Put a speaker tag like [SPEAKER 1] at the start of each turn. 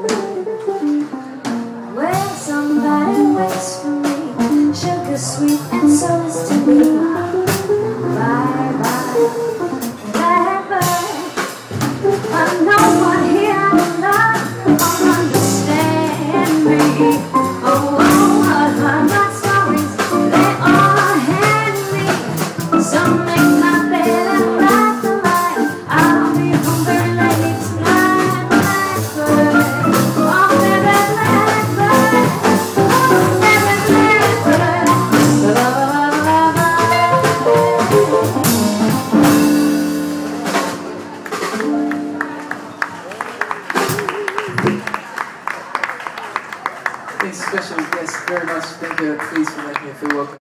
[SPEAKER 1] Where somebody waits for me, sugar sweet and so is to me. Bye bye, bye bye. But no one here will love or understand me. Oh, I've heard my stories, they all hand me. Some make my bed and ride the light. I'll be home very late tonight. Blackbird, oh baby blackbird, oh baby blackbird.
[SPEAKER 2] Thanks, special guest, very much. Thank you, please, for making me feel welcome.